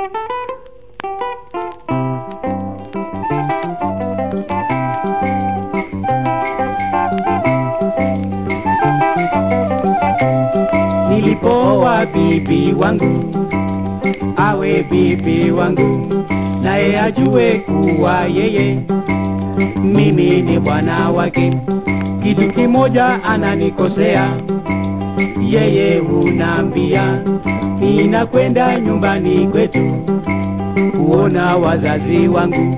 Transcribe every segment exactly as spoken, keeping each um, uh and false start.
Nilipoowa bibi wangu, awe bibi wangu, naye ajue kuwa yeye mimi ni bwana wake. Kitu kimoja ananikosea, yeye hunambia ninakwenda nyumbani kwetu kuona wazazi wangu.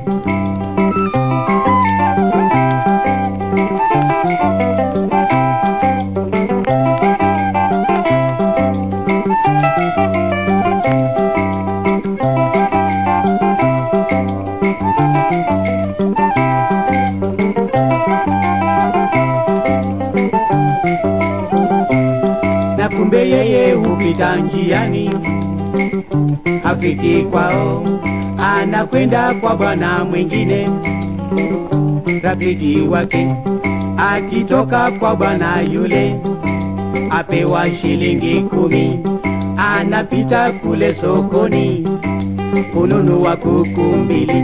Na kumbe yeye hupita njiani, hafiki kwao, anakwenda kwa bwana mwingine rafiki wake. Akitoka kwa bwana yule apewa shilingi kumi, anapita kule sokoni kununua kuku mbili.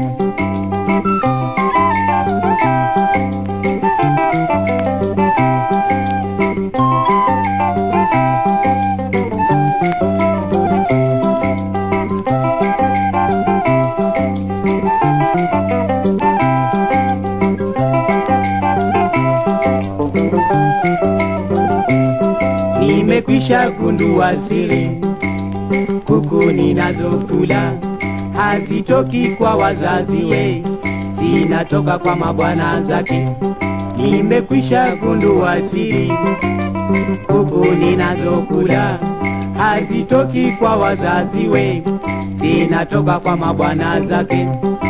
Nimekwisha gundua siri, kuku ninazokula hazitoki kwa wazazi we, zinatoka kwa mabwana zake. Nimekwisha gundua siri, kuku ninazokula hazitoki kwa wazazi we, zinatoka kwa mabwana zake.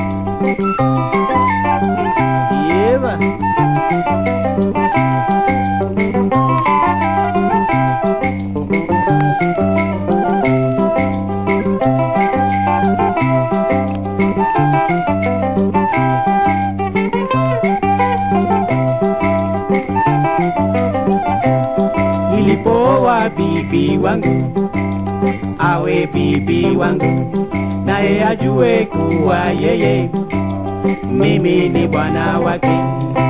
Yeba. Nilipoowa bibi wangu, awe bibi wangu, naye ajue kuwa yeye mimi ni bwana wake.